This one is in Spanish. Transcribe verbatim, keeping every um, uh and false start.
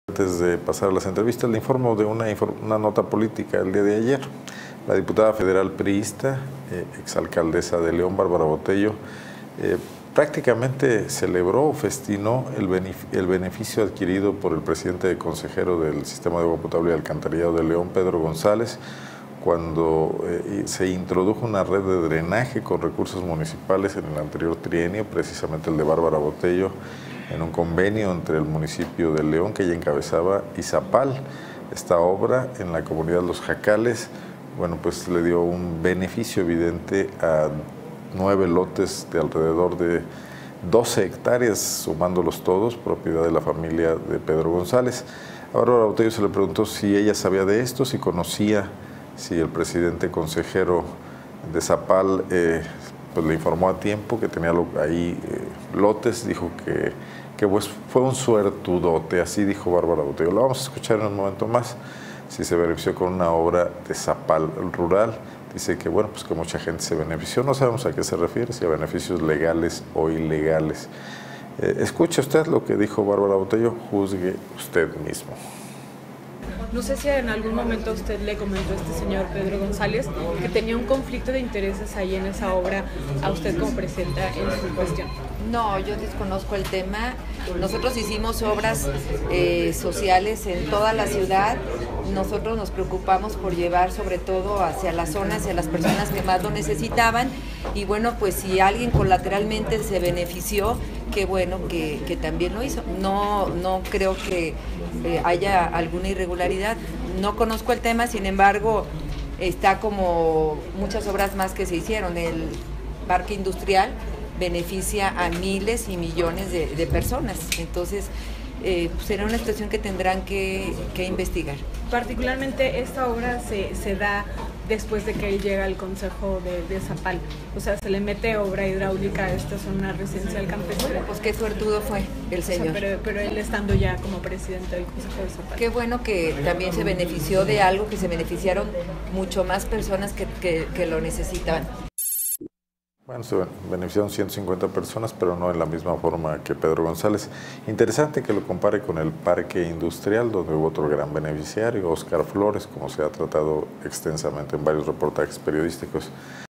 Antes de pasar a las entrevistas, le informo de una, una nota política el día de ayer. La diputada federal priista, eh, exalcaldesa de León, Bárbara Botello, eh, prácticamente celebró o festinó el, el beneficio adquirido por el presidente consejero del Sistema de Agua Potable y Alcantarillado de León, Pedro González, cuando eh, se introdujo una red de drenaje con recursos municipales en el anterior trienio, precisamente el de Bárbara Botello, en un convenio entre el municipio de León, que ella encabezaba, y Zapal. Esta obra en la comunidad Los Jacales, bueno, pues le dio un beneficio evidente a nueve lotes de alrededor de doce hectáreas, sumándolos todos, propiedad de la familia de Pedro González. A Bárbara Botello se le preguntó si ella sabía de esto, si conocía, si el presidente consejero de Zapal eh, pues le informó a tiempo que tenía ahí eh, lotes. Dijo que, que pues fue un suertudote, así dijo Bárbara Botello. Lo vamos a escuchar en un momento más. Si se benefició con una obra de Zapal rural, dice que bueno, pues que mucha gente se benefició. No sabemos a qué se refiere, si a beneficios legales o ilegales. Eh, escuche usted lo que dijo Bárbara Botello, juzgue usted mismo. No sé si en algún momento usted le comentó a este señor Pedro González que tenía un conflicto de intereses ahí en esa obra, a usted como presidenta en su cuestión. No, yo desconozco el tema. Nosotros hicimos obras eh, sociales en toda la ciudad. Nosotros nos preocupamos por llevar sobre todo hacia las zonas, hacia las personas que más lo necesitaban. Y bueno, pues si alguien colateralmente se benefició, qué bueno que, que también lo hizo. No, no creo que eh, haya alguna irregularidad. No conozco el tema, sin embargo, está como muchas obras más que se hicieron. El parque industrial beneficia a miles y millones de, de personas. Entonces, eh, será una situación que tendrán que, que investigar. Particularmente esta obra se, se da después de que él llega al consejo de, de Zapal. O sea, se le mete obra hidráulica a esta zona residencial campestre. Pues qué suertudo fue el señor. O sea, pero, pero él estando ya como presidente del consejo de Zapal. Qué bueno que también se benefició de algo, que se beneficiaron mucho más personas que, que, que lo necesitaban. Bueno, se beneficiaron ciento cincuenta personas, pero no en la misma forma que Pedro González. Interesante que lo compare con el parque industrial, donde hubo otro gran beneficiario, Óscar Flores, como se ha tratado extensamente en varios reportajes periodísticos.